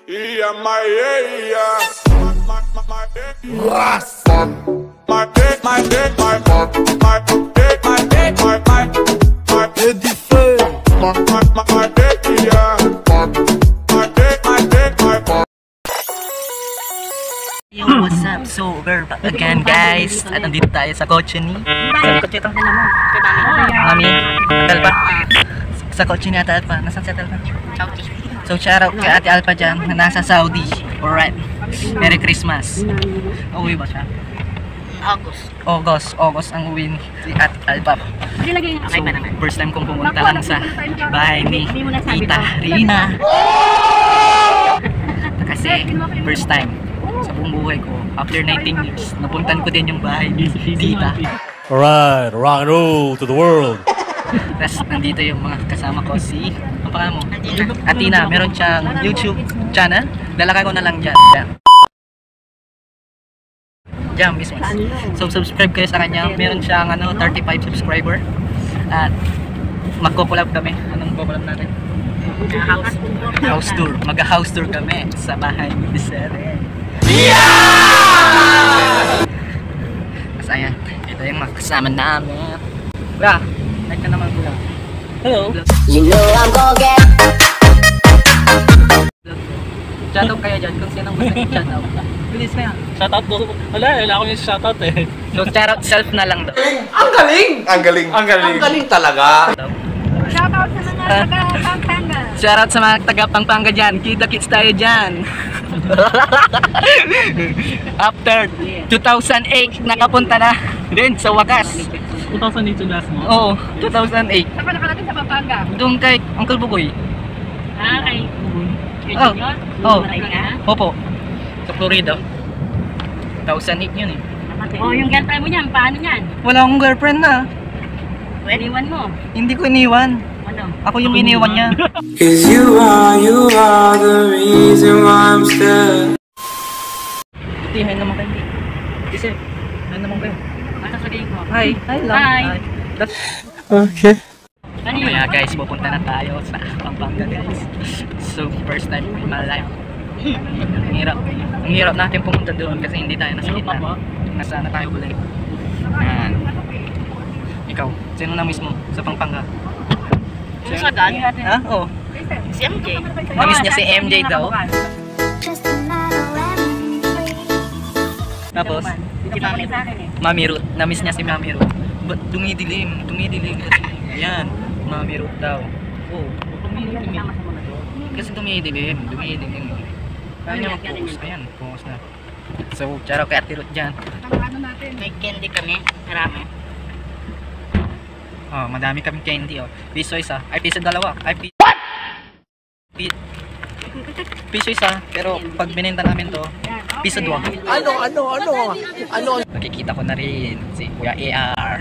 Yo, what's up? So, we're back again, guys. At nandito tayo sa kotse ni Mami. Atal pa? Sa kotse ni Ate Alpa. Nasaan si Ate Alpa? So, shoutout kay Ate Alpa dyan na nasa Saudi. Alright. Merry Christmas. Uwi ba siya? August ang uwi ni Ate Alpa. So, first time kong pumunta lang sa bahay ni Tita Rina. Kasi, first time sa buong buhay ko, after 19 years, napuntan ko din yung bahay ni Tita. Alright, rock and roll to the world. Tapos nandito yung mga kasama ko, si, ang pangalan mo? Atina. Meron siyang YouTube channel. Lalakay ko na lang dyan. Diyan mismo. So subscribe kayo sa kanya. Meron siyang 35 subscriber. At magko-collab kami. Anong collab natin? House tour. Mag-house tour kami sa bahay ni Desiree. Kasi ayan, ito yung mga kasama namin. Bra, like ka naman ko lang. Hello. You know I'm gonna get. Shoutout kayo dyan kung sinong gusto yung shoutout. Bilis kaya. Shoutout po. Wala ko yung shoutout eh. So shoutout self na lang daw. Ang galing! Ang galing! Ang galing! Ang galing talaga! Shoutout sa mga taga-Pampanga. Shoutout sa mga taga-Pampanga dyan. Kita-kits tayo dyan. After 2008, nakapunta na din sa wakas. 2008 last mo? Oo, 2008. Saan ka nakarating sa Pampanga? Doon kay Uncle Bugoy. Kay Oh, oh, Maray ka? opo. Sa Florida. 2008 yun eh. Oh, yung girlfriend mo niyan, paano niyan? Wala akong girlfriend na. Iniwan mo? Hindi ko iniwan. Ano? Ako yung iniwan niya. Cause you are the reason why I'm still. Hi naman kayo. Kasi, hi naman kayo. Ano sasabihin ko? Hi. Hi lang. Hi. Okay. Ano yun? Kaya guys, pupunta na tayo sa Pampanga guys. So, first time in my life. Ang hirap natin pumunta doon kasi hindi tayo nasa gitna. Nasa na tayo ulit. Yan. Ikaw, sino na mismo sa Pampanga? Sagad? Ha? Oo. Si MJ. Namiss niya si MJ daw. Tapos, Si Mami sa akin eh. Mami Ruth. Namiss niya si Mami Ruth. Ba't dumidilim? Dumidilim kasi. Ayan, Mami Ruth daw. Oh, dumidilim. Kasi dumidilim. Dumidilim. Kaya niya mag-post. Ayan, post na. So, charo kay Ate Ruth dyan. May candy kami. Marami. Oh, madami kaming candy oh. Piso isa. Ay, piso dalawa. Ay, piso isa. Pero pag binenta namin to, piso dua. Ano? Nakikita ko na rin si Kuya AR.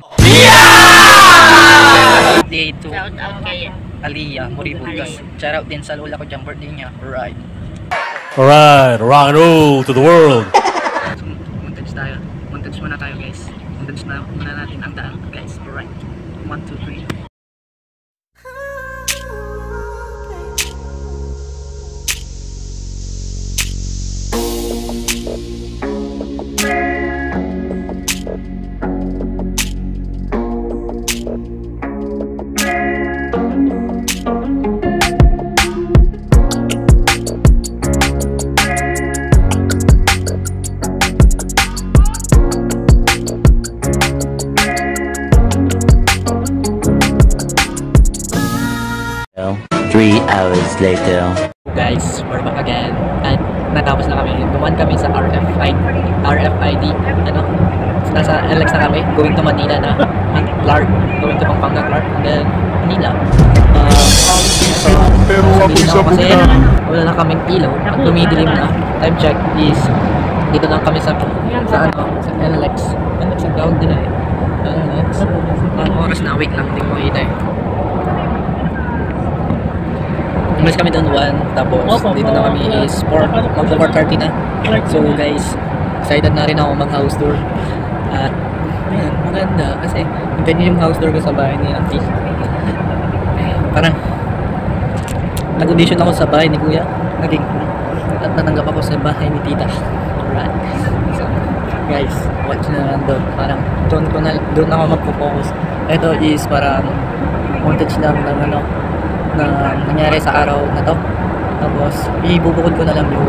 Day to Shout out kay Aliyah Moribugas. Shout out din sa lola ko dyan, birthday niya. Alright. Alright, rock and roll to the world. So, montage tayo. Montage muna tayo guys. Montage na muna natin ang daan guys. Alright. 1, 2, 3. Hours later. Guys, we're back again. At natapos na kami. Dumaan kami sa RFID. Ano? Nasa LX na kami. Going to Manila na. Clark. Going to Pampanga Clark. And then, Manila. Pero kasi wala na kaming ilaw. At dumidilim na. Time check is dito lang kami sa LX. LX ang tawag din eh. LX. Ang oras na. Wait lang. Hindi ko makita eh. Umalis kami doon 1, tapos dito na kami is 4, mag-4:30 na. So guys, excited na rin ako mag-house tour. At ayan, maganda kasi ganyan yung house tour ko sa bahay ni Auntie. Parang nag-audition ako sa bahay ni Kuya. Naging natanggap ako sa bahay ni tita. Alright. So, guys, watch na lang doon. Parang doon ako magpo-focus. Ito is parang montage lang ng ano, na nangyari sa araw na to. Tapos, ibubukod ko na lang yung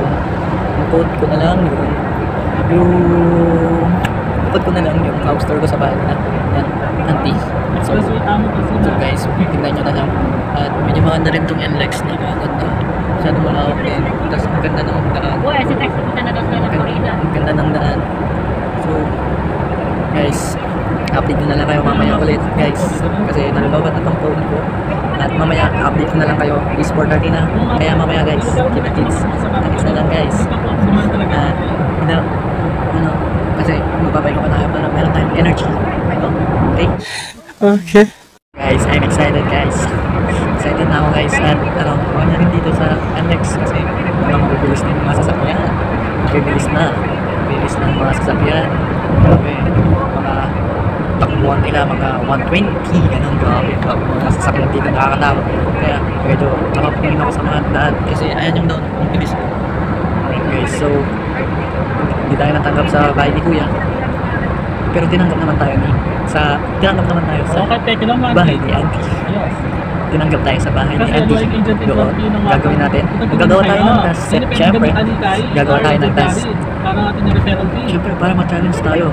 house tour ko sa bahay na yan, auntie. So guys, tingnan nyo na lang. At medyo maganda rin itong NLEX na maganda. Masyado malawak din. Tapos ang ganda ng daan. Ang ganda ng daan. So guys, update na lang kayo mamaya ulit guys. Kasi nalulawat na itong phone ko. At mamaya update na lang kayo. Is 4:30 na. Kaya mamaya guys, keep it kids. Thanks na lang guys. At kasi magpapahinga pa tayo para meron tayong energy. Okay? Okay. Guys, I'm excited guys. Excited na ako guys. At ako na rin dito sa NLEX kasi mabibilis na yung mga sasakyan. Bibilis na yung mga sasakyan. Grabe, mga takbuhan nila, mga 120, ganun, grabe. Mga sasakyan dito nakakatawa. Kaya medyo nakapagpingin ako sa mga daan kasi ayan yung doon, yung bilis. Alright guys, so hindi tayo natanggap sa bahay ni Kuya. Pero tinanggap naman tayo sa bahay ni Auntie. Tinanggap tayo sa bahay ni Auntie. Doon, gagawin natin. Gagawa tayo ng task. Siyempre, gagawa tayo ng task. Siyempre, para ma-challenge tayo.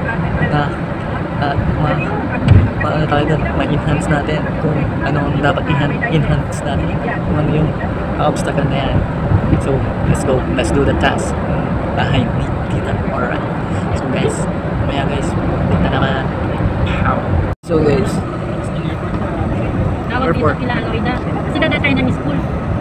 Paano tayo doon? Ma-enhance natin kung ano ang dapat enhance natin. Kung ano yung obstacle na yan. So, let's go. Let's do the task. Bahay ni Tita. Alright. So guys, maya guys, tignan naman. So guys, airport. Kasi dada tayo ng school.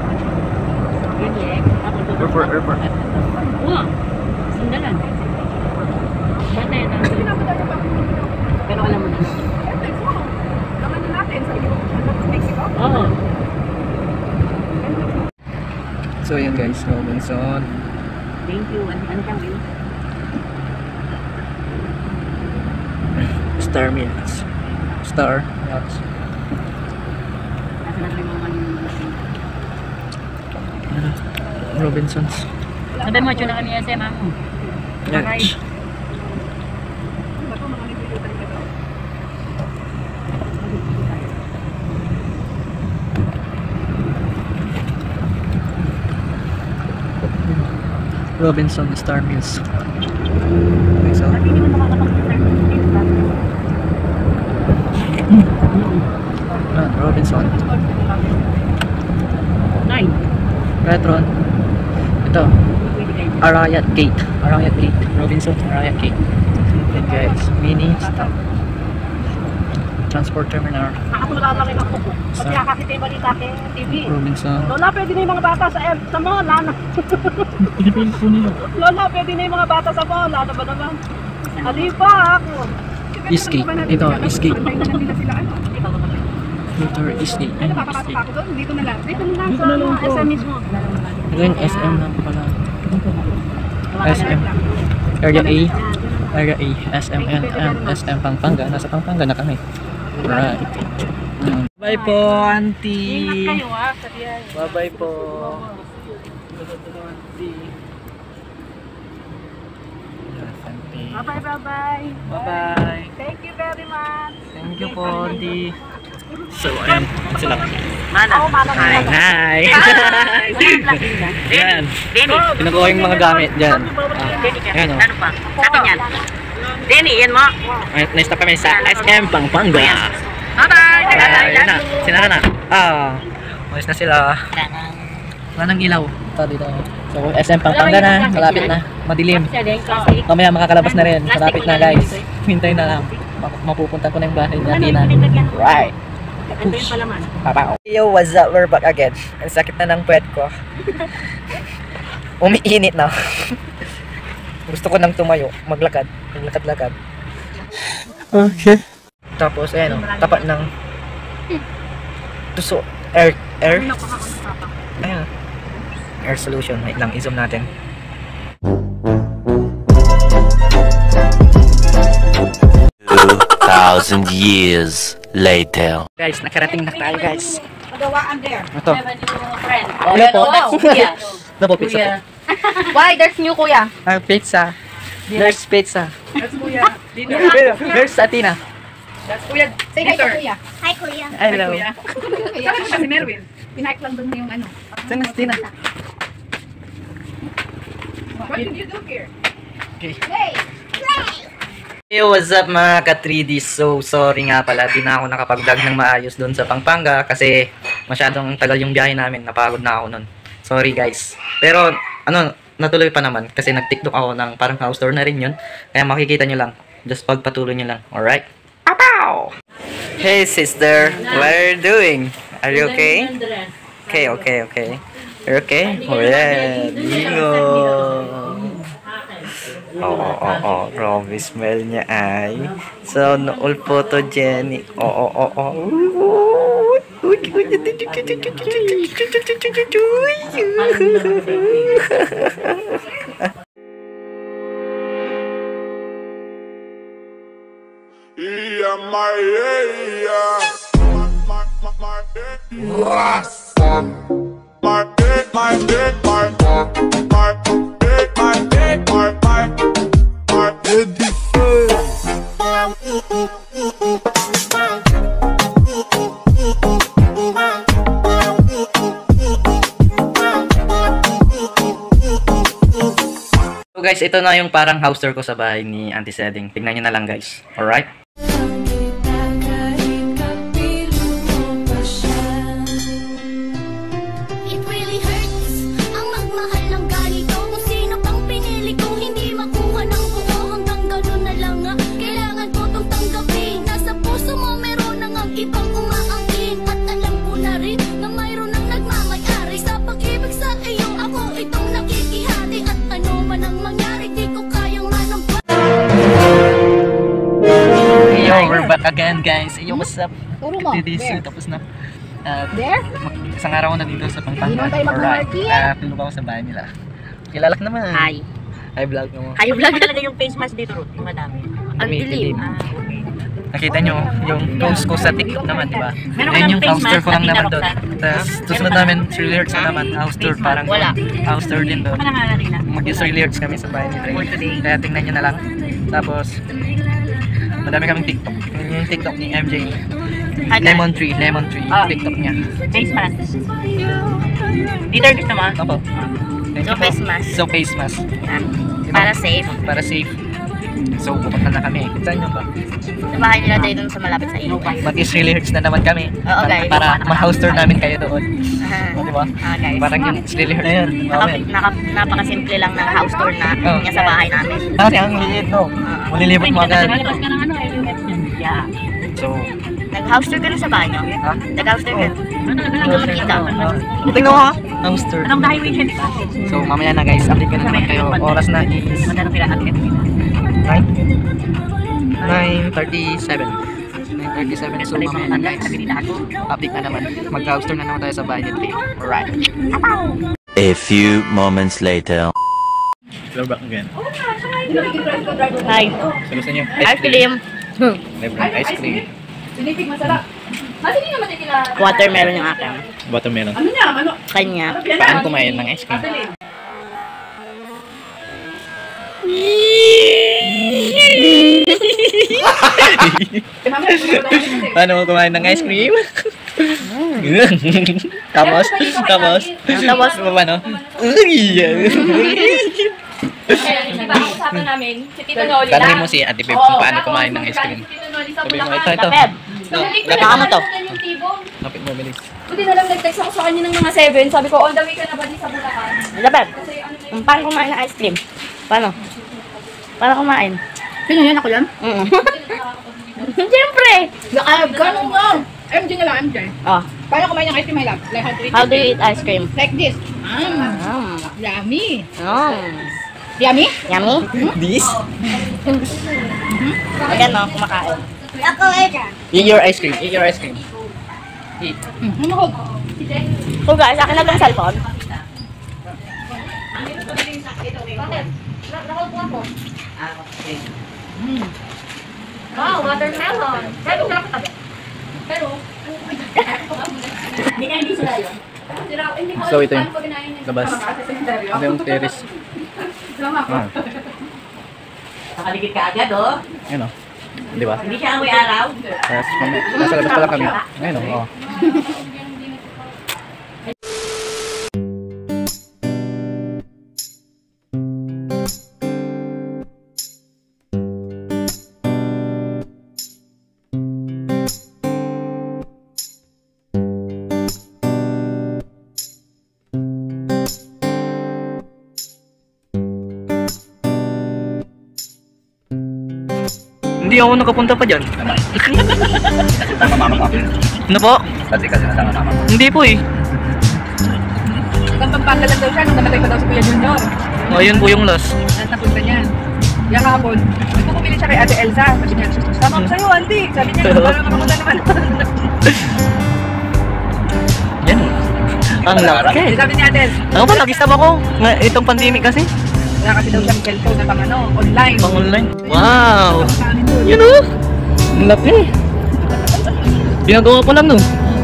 Airport. Oo. Sindalan. Bata yan. Pero alam mo na. Oo. So yun guys, Robinson. Thank you. Ano kang yun? Star Mills. Star Mills. Nasa na tayo mga Robinsons. sabi mo, tuna kami SM mo. Yan. Robinson Star Mills. Okay, so Robinson. 9. Retron. Ito. Arayat Gate. Robinson Arayat Gate. Okay guys, mini stop. Transport terminal. Ako lalaki ng kuko. Pati kasi tayo balita kay TV. Robinson. Lola, pwede na yung mga bata sa mall. Lola, pwede na yung mga bata sa mall. Ano ba naman? Alipa ako. Eastgate. Ito, Eastgate. Motor Eastgate. Ay, nakakapasok ako doon. Dito na lang. Dito na lang sa SM mismo. Ito yung SM lang pala. SM. Area A, SMN, and SM Pampanga. Nasa Pampanga na kami. Right. Bye po, auntie. Ingat kayo sabihan. Bye-bye po. Auntie. Yes, auntie. Bye-bye. Bye-bye. Thank you very much. Thank you po, auntie. So, ayan. Sila. Oo, manang Hi! Yan. Kinukuha yung mga gamit dyan. Ayan o. Ano pa? Sa akin yan. Denny, yan mo. Nice na kami sa SM Pampanga. Bye-bye! Ayan na. Sinara na. Umalis na sila. Wala nang ilaw. Ito dito. So, SM Pampanga na. Malapit na. Madilim. Mamaya makakalabas na rin. Malapit na guys. Hintay na lang. Mapupunta ko na yung bahay niya. Tina. Right. Push. Papa. Yo, what's up? We're back again. Ang sakit na ng puwet ko. Umiinit na. Gusto ko nang tumayo. Maglakad. Maglakad-lakad. Okay. Tapos, ayan o. Tapat ng tuso. Air. Ayan. Air solution. Wait lang. I-zoom natin. Thousand years later. Guys, nakarating na tayo guys. Magawaan there. Ito. Friend. Ano po? Kuya. Ano po pizza po? Why? There's new kuya. Pizza. There's pizza. That's kuya. Dito. There's Athena. That's kuya. Say hi to kuya. Hi, Kuya. Hello. Saan siya si Merwin? Pinark lang doon yung ano. Saan na si Tina? What did you do here? Okay. Hey, what's up mga ka-3D? So, sorry nga pala, di na ako nakapag-vlog ng maayos doon sa Pampanga kasi masyadong tagal yung biyahe namin, napagod na ako nun. Sorry guys. Pero, natuloy pa naman kasi nag-tiktok ako ng parang house tour na rin yun. Kaya makikita nyo lang. Just pagpatuloy nyo lang. Alright? Apow! Hey sister, what are you doing? Are you okay? Okay. You're okay? Oh yeah, bingo! Oh, grabe smell niya ay. So, all photogenic. So guys, ito na yung parang house tour ko sa bahay ni Auntie Seding. Tignan nyo na lang guys. Alright? It really hurts ang magmahal ng ganito. Kung sino pang pinili ko, hindi makuha ng buo. Hanggang ganun na lang nga, kailangan ko tong tanggapin. Nasa puso mo meron nang ang ibang umaangkin. At alam ko na rin na mayroon nang nagmamayari sa pag-ibig sa iyo. Ako itong nakikihati. At ano man ang mangyari, di ko kayang manampan. Yo, we're back again guys. Yo, what's up? Turo mo. So, tapos na. There? Isang araw na dito sa Pampanga. Hindi naman tayo mag-market. Tulog ako sa bahay nila. Kilala ka naman. Hi. Hi, vlog mo. Ay, vlog talaga yung face mask dito, Ruth. Yung madami. Ang dilim. Nakita nyo yung post ko sa TikTok naman, di ba? Meron ka Yan ng yung face house tour mask ko lang na naman doon. Roxanne? Tapos, susunod namin, 3 lyrics na naman. House tour, Face mask. parang Wala. house tour din doon. Ano nga na rin na? Mag-3 lyrics kami sa bahay ni Trey. For today. Kaya tingnan nyo na lang. Tapos, madami kaming TikTok. Yung TikTok ni MJ. Lemon Tree, Ah. TikTok niya. Face mask. Dito gusto mo? Opo. Thank So, you po. face mask. So, face mask. Yan. Para safe. Para safe. So, pupunta na kami. Saan nyo ba? Sa bahay nila tayo dun sa malapit sa iyo. Mag-3 lyrics na naman kami. Oo, guys. Para ma-house tour namin kayo doon. Ah. O, di ba? Guys. Parang yung 3 lyrics na yun. Napakasimple lang ng house tour na Oh. niya sa bahay namin. Kasi ang liit, no? Malilibot mo agad. Yeah. So, Nag-house tour ka na sa bahay nyo? ha? Nag-house tour ka? Hindi ka makita. Tingnan mo ha? House tour. Anong highway siya dito? So, mamaya na guys, update ko na naman kayo. Oras na is Madano pila natin. 9:37. 9:37. So, mamaya na guys. Update na naman. Mag-house tour na naman tayo sa bahay ni Trey. Alright. A few moments later. We're back again. Hi. So, gusto nyo? Ice cream. Libreng ice cream. Sinipig masarap. Mati hindi naman nila. Watermelon yung akin. Watermelon. Ano niya? Ano? Kanya. Paano kumain ng ice cream? Paano mo kumain ng ice cream? Tapos? Tapos? Paano? Usapan namin, si Tito Noli Tanungin mo si Ate Pep kung paano kumain ng ice cream. Sabi mo, ito. Pep. Baka mo to. Lapit mo, bilis. Buti na lang nag-text ako sa kanya ng mga 7. Sabi ko, on the way ka na ba di sa Bulacan? Wala, Pep. Kasi ano na yun. Paano kumain ng ice cream? Paano? Paano kumain? Sino yan? Ako yan? Siyempre! Ganun mo! MJ na lang, MJ. Oh, Paano kumain ng ice cream, my love? Like how to eat how do you eat ice cream? Like this. Yummy. Yummy? Yummy? This? Ayan no, kumakain. Ako, Eda. Eat your ice cream. Eat your ice cream. Eat. Ano ko? So guys, akin na itong cellphone. Wow, watermelon. Pero, Hindi ka hindi sila yun. So ito yung labas. Ito yung terrace. Ah. Nakaligid ka agad, oh. Ayun o. Di ba? Hindi siya amoy araw. Nasa labas pala kami. Ayun o. Oh. Hindi ako nakapunta pa dyan. Ano po? Kasi nasama mama ko. Hindi po eh. Hanggang Pampanga lang daw siya nung namatay pa daw si Kuya Junior. O, yun po yung last. At napunta niya. Yung hapon, gusto ko bumili siya kay Ate Elsa. Sabi niya, tama ko sa'yo, auntie. Sabi niya, parang makapunta naman. Yan. Ang laki. Sabi niya, Ate Elsa, Ako pa, nag-stop ako. Itong pandemic kasi. wala kasi daw siyang cellphone na pang online. Pang online. Wow. Yun o. Ang laki. Ginagawa pa lang no.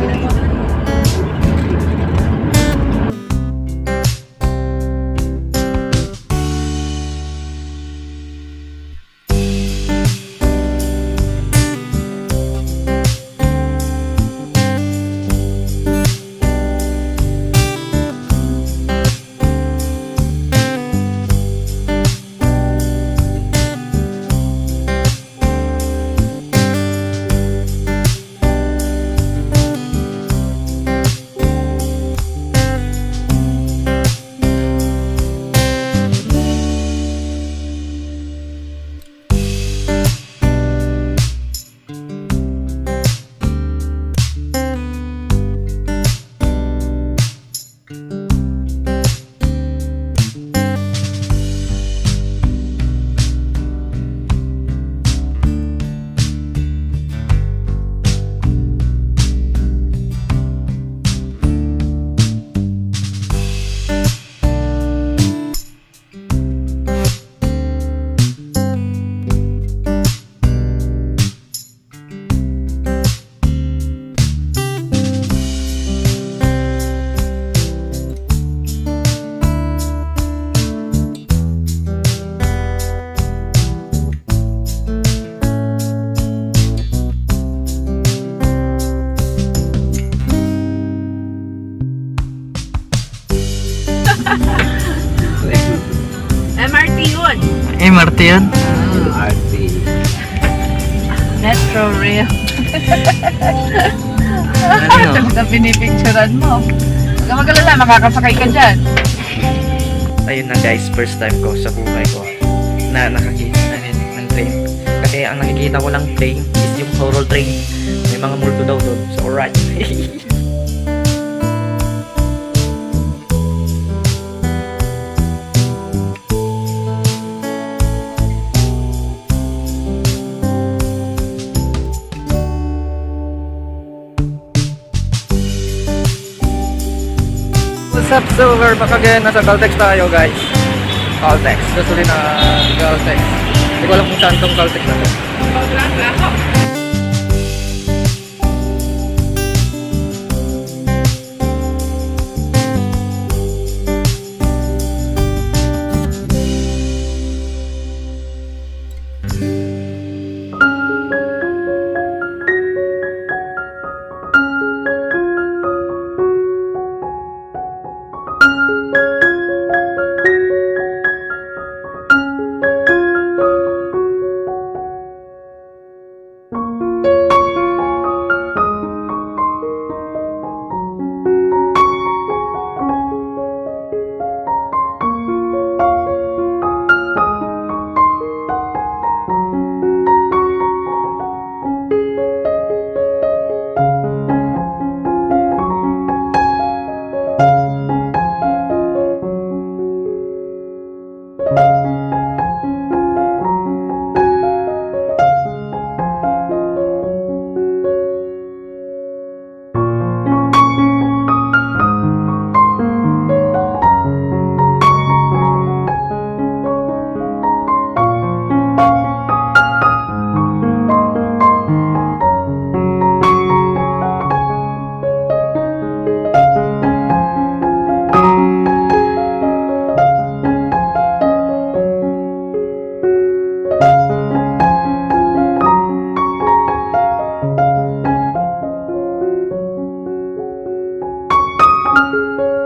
MRT yun. MRT yan? Metro Rail. Ano? Sa pinipicturean mo. Huwag ka magalala, makakasakay ka dyan. Ayun na guys, first time ko sa buhay ko na nakakita ng train. Kasi ang nakikita ko lang train is yung horror train. May mga multo daw doon. So alright. What's up? So we're back again. Nasa Caltex tayo guys. Caltex. Gusto rin na Caltex. Hindi ko alam kung saan tong Caltex na to. Thank